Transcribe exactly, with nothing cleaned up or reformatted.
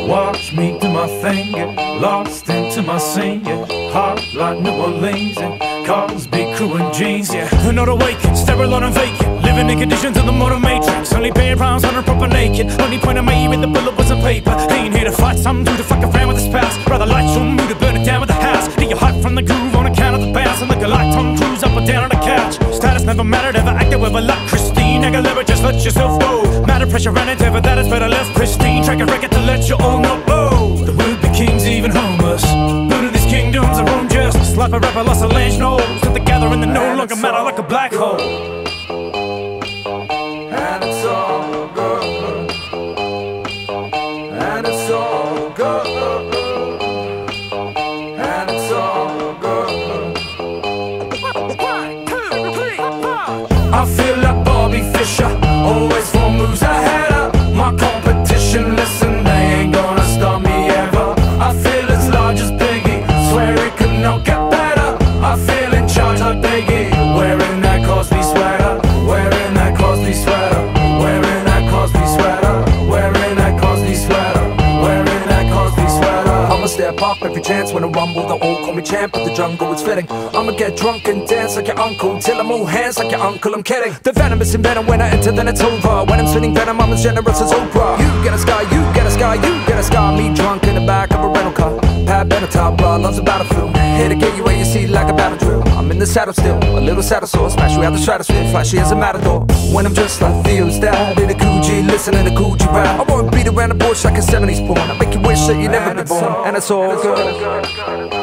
Watch me do my thing, get lost into my scene, yeah. Hot like New Orleans, and cars, big crew and jeans, yeah. The note awakened, sterile and vacant, living in conditions of the motor matrix. Only paying rounds on her proper naked. Only point I made with the bullet was on paper. Ain't here to fight some dude to fuck around with his past. Rather light your mood to burn it down with the house. Get you hot from the groove on account of the bounce. And look a like Tom Cruise up or down on the couch. Status never mattered, ever acted with a lot. Christine, Aguilera, just let yourself go. Matter pressure and endeavor, that is better left pristine. Track a record to let you all know. Oh, the would-be kings even homeless. Building these kingdoms are own justice. Like a rapper lost a lange nose. That the gathering that no longer matter like a black hole. And it's all good. And it's all good. And it's all good. I feel like Bobby Fischer, always four moves ahead of my competition. Listen, they ain't gonna stop me ever. I feel as large as Biggie, swear it could not get better. I feel in charge like Biggie, wearing that Cosby sweater, wearing that Cosby sweater, wearing that Cosby sweater, wearing that Cosby sweater, wearing that Cosby sweater. I'ma step up every chance when I rumble. They all call me champ, but the jungle is fitting. I'ma get drunk and dance like your uncle, till I'm all hands like your uncle, I'm kidding. The venom is in venom, when I enter then it's over. When I'm spinning venom, I'm as generous as Oprah. You get a sky, you get a sky, you get a sky. Me drunk in the back of a rental car, Pat Benatar, blah, loves a battlefield. Here to get you where you see like a battle drill. I'm in the saddle still, a little saddle sore. Smash you out the stratosphere, flashy as a matador. When I'm just like Theo's dad, in a Coogee, listening to Coogee rap. I won't beat around the bush like a seventies porn. I make you wish that you'd never been born. And it's all good.